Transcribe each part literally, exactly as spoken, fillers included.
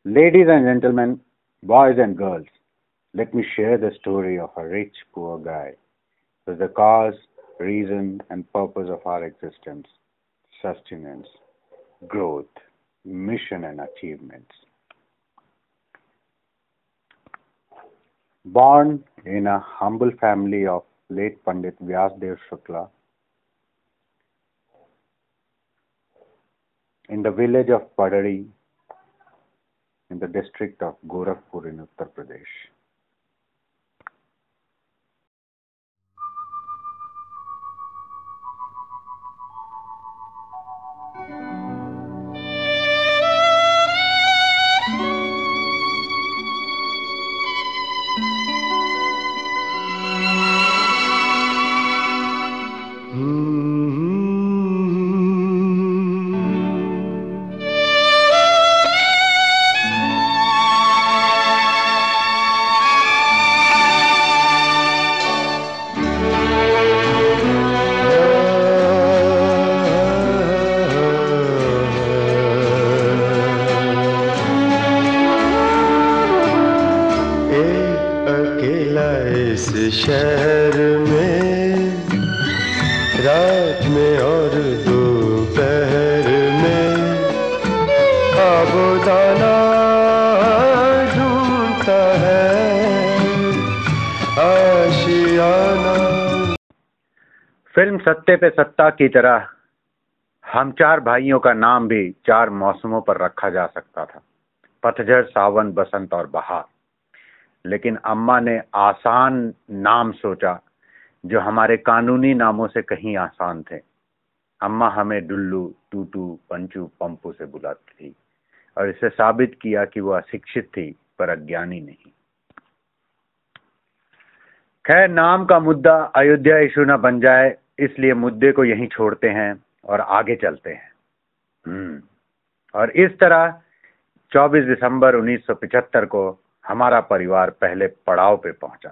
Ladies and gentlemen, boys and girls, let me share the story of a rich poor guy with the cause, reason and purpose of our existence, sustenance, growth, mission and achievements. Born in a humble family of late Pandit Vyasdev Shukla in the village of Padari in the district of Gorakhpur in Uttar Pradesh. इस शहर में रात में और दोपहर में आबोदाना ढूंढता है आशियाना। फिल्म सत्ते पे सत्ता की तरह हम चार भाइयों का नाम भी चार मौसमों पर रखा जा सकता था, पतझड़, सावन, बसंत और बहार। लेकिन अम्मा ने आसान नाम सोचा जो हमारे कानूनी नामों से कहीं आसान थे। अम्मा हमें डुल्लू, टूटू, पंचू, पंपू से बुलाती थी और इसे साबित किया कि वो अशिक्षित थी पर अज्ञानी नहीं। खैर, नाम का मुद्दा अयोध्या इशू न बन जाए, इसलिए मुद्दे को यहीं छोड़ते हैं और आगे चलते हैं। हम्म और इस तरह चौबीस दिसंबर उन्नीस सौ पचहत्तर को हमारा परिवार पहले पड़ाव पे पहुंचा।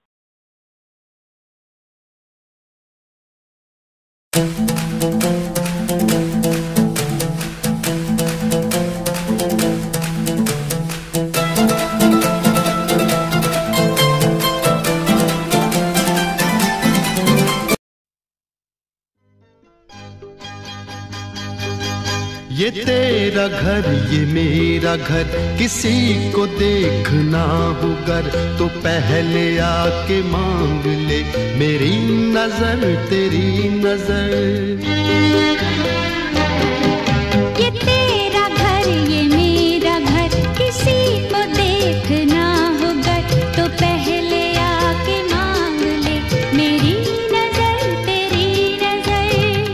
ये तेरा घर ये मेरा घर, किसी को देखना हो गर तो पहले आके मांग ले मेरी नजर तेरी नजर। ये तेरा घर ये मेरा घर, किसी को देखना हो गर तो पहले आके मांग ले मेरी नजर तेरी नजर।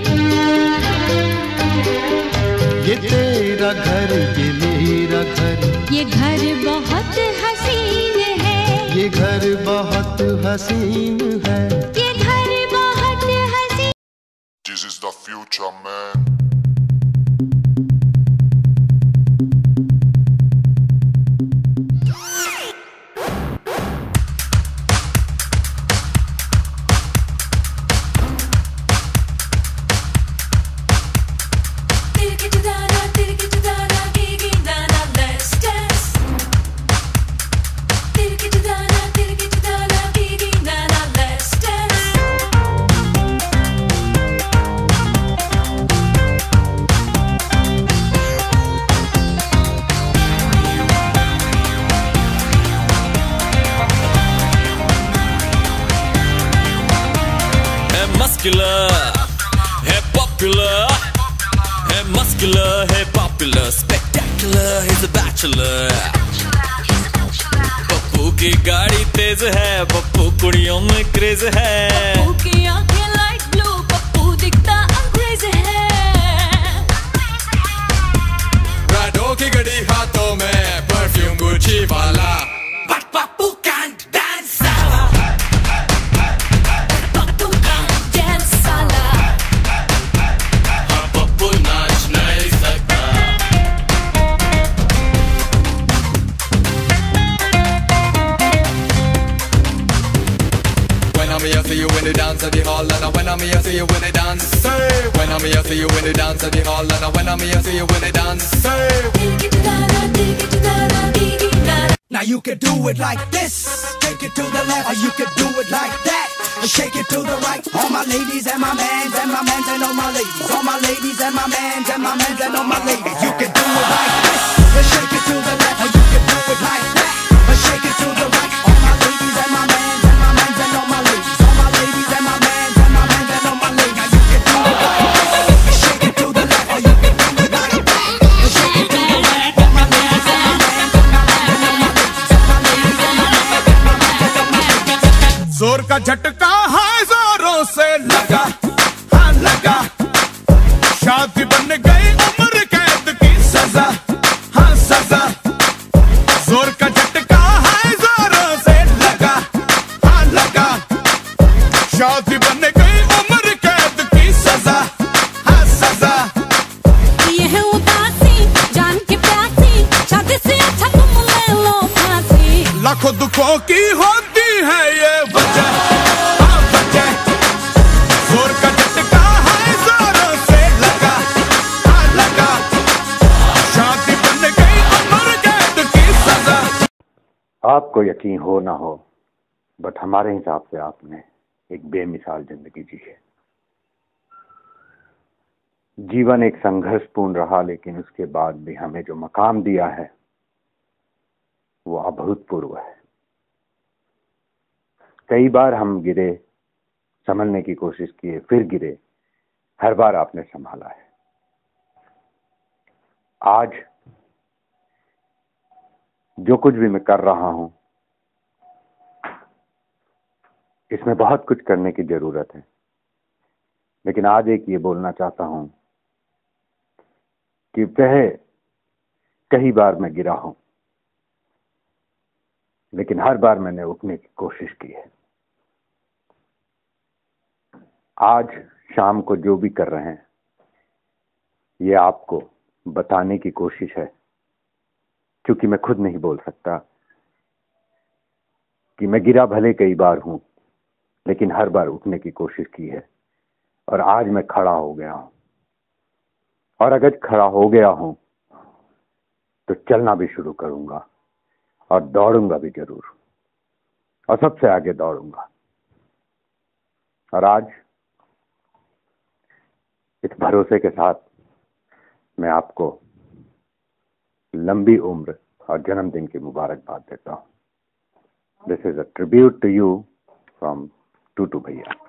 ये तेरा घर ये मेरा घर, ये घर बहुत हसीन है, ये घर बहुत हसीन है, ये घर बहुत हसीन। This is the future, man. Muscular, hey popular, hey muscular, hey popular, spectacular, he's a bachelor. Pappu की गाड़ी तेज है, पप्पू कुड़ियों में क्रेज है, पप्पू की आंखें लाइट ब्लू, पप्पू दिखता अंग्रेज है। राडो की घड़ी हाथों में, परफ्यूम गुची वाला, but Pappu can't dance. I see you when they dance at the hall, and when I'm here, see you when they dance. Say, when I'm here, see you when they dance at the hall, and when I'm here, see you when they dance. Say, दिल की ठिकाना, दिल की ठिकाना। you could do it like this. Take it to the left, or you could do it like that. Shake it to the right. All my ladies and my mans and my mans and all my ladies. All my ladies and my mans and my mans and all my ladies. You could do it like this. Shake it to the left, or you could do it like that. Shake it to the right. All my ladies and my mans and my mans and all my ladies. All my ladies and my mans and my mans and all my ladies. You could do it like this. Shake it to the left, or you could do it like that. Shake it to the right. All my ladies and my mans and my mans and all my ladies. All my ladies and my mans and my mans and all my ladies. जोर का झटका है जोरों से लगा, हाँ लगा। शादी बन गई उम्र कैद की सजा, हाँ सजा। जोर का झटका है जोरों से लगा, हाँ लगा। शादी बन गई उम्र कैद की सजा, हाँ सजा। ये है उदासी जान के प्यासी, शादी से अच्छा तुम ले लो फांसी। लाखों दुखों की होती है ये वजह, हाँ वजह। जोर का झटका है जोरों से लगा, हाँ लगा। शादी बन गई उम्र कैद की सजा। आपको यकीन हो ना हो, बट हमारे हिसाब से आपने एक बेमिसाल जिंदगी जी है। जीवन एक संघर्षपूर्ण रहा, लेकिन उसके बाद भी हमें जो मकाम दिया है वो अभूतपूर्व है। कई बार हम गिरे, संभलने की कोशिश किए, फिर गिरे, हर बार आपने संभाला है। आज जो कुछ भी मैं कर रहा हूं, इसमें बहुत कुछ करने की जरूरत है, लेकिन आज एक ये बोलना चाहता हूं कि वह कई बार मैं गिरा हूं, लेकिन हर बार मैंने उठने की कोशिश की है। आज शाम को जो भी कर रहे हैं, ये आपको बताने की कोशिश है, क्योंकि मैं खुद नहीं बोल सकता कि मैं गिरा भले कई बार हूं, लेकिन हर बार उठने की कोशिश की है। और आज मैं खड़ा हो गया हूं, और अगर खड़ा हो गया हूं तो चलना भी शुरू करूंगा, और दौड़ूंगा भी जरूर, और सबसे आगे दौड़ूंगा। और आज इस भरोसे के साथ मैं आपको लंबी उम्र और जन्मदिन की मुबारकबाद देता हूं। This is a tribute to you from Tutu भैया।